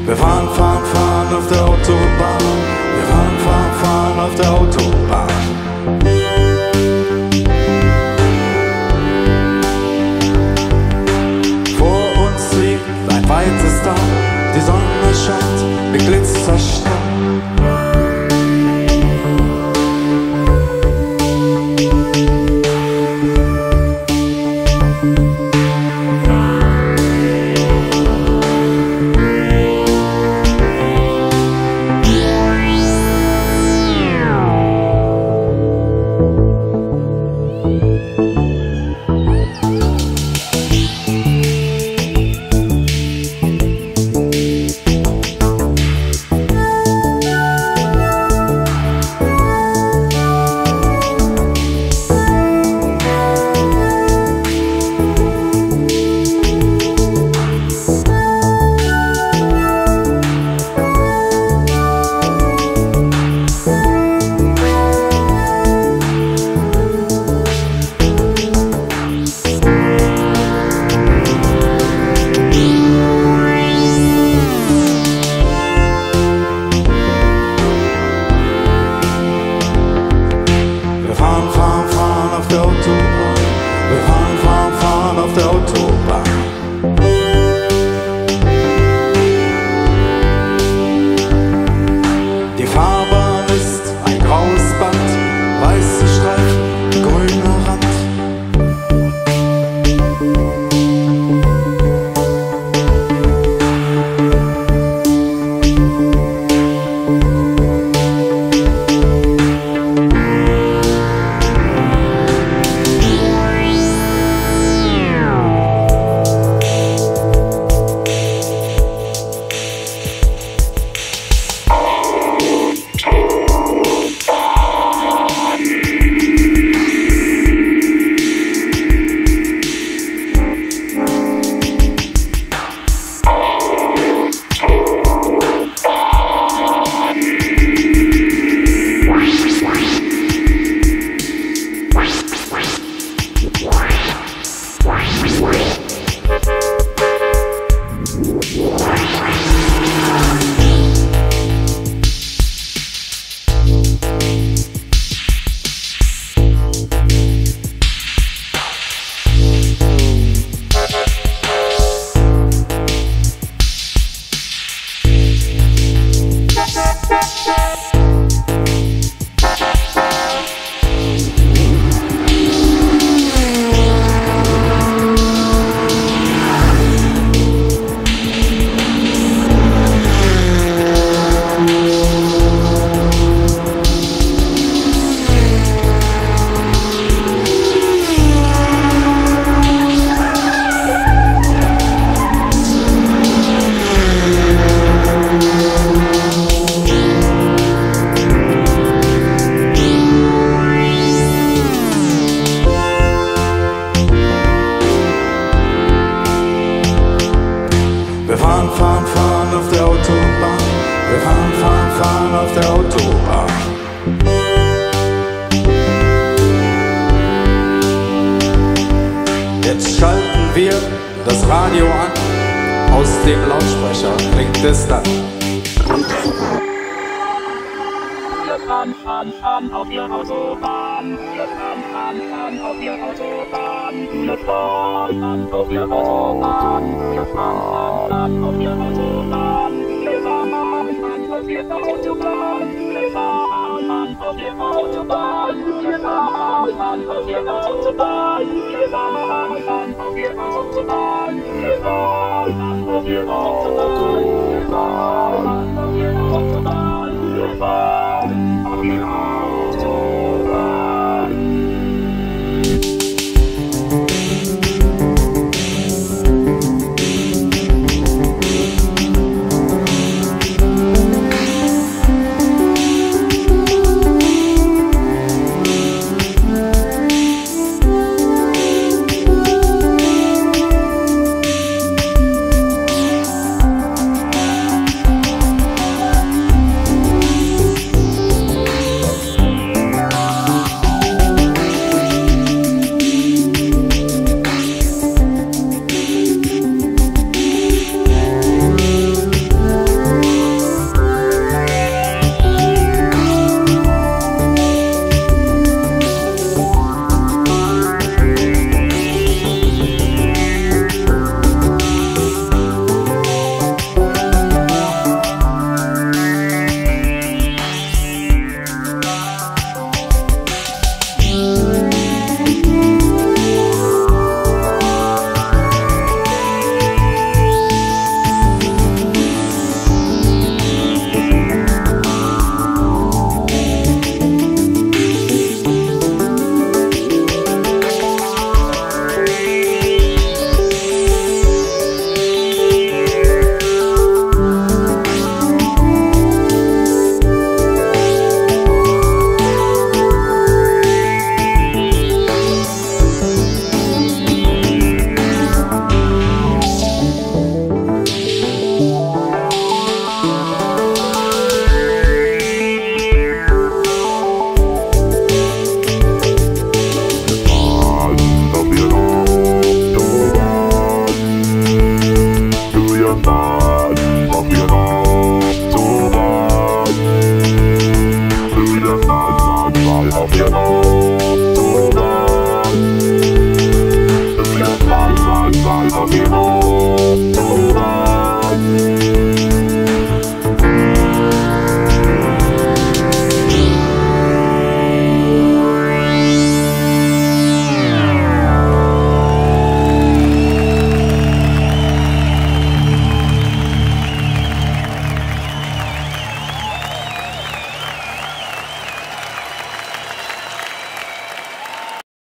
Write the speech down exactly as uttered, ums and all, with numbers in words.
Wir fahren, fahren, fahren auf der Autobahn. Wir fahren, fahren, fahren auf der Autobahn. Vor uns liegt ein weites Tal. Die Sonne scheint mit Glitzerstaub. Wir fahren, fahren, fahren auf der Autobahn. Die Fahrbahn ist ein graues Band, weiße Streifen, grüner Rand. Wir fahren, fahren, fahren auf der Autobahn. Wir fahren, fahren, fahren auf der Autobahn. Jetzt schalten wir das Radio an. Aus dem Lautsprecher klingt es dann. Wir fahren, fahren, fahren auf der Autobahn. Wir fahren, fahren, fahren auf der Autobahn. Wir fahren, fahren auf der Autobahn. Wir fahren, fahren auf der Autobahn. Wir fahren, fahren auf der Autobahn. Wir fahren, fahren auf der Autobahn. Wir fahren, fahren auf der Autobahn. Wir fahren, fahren auf der Autobahn. Wir fahren, auf der Autobahn. Wir fahren, auf der Autobahn. Wir fahren auf die Autobahn. fahren auf der Autobahn.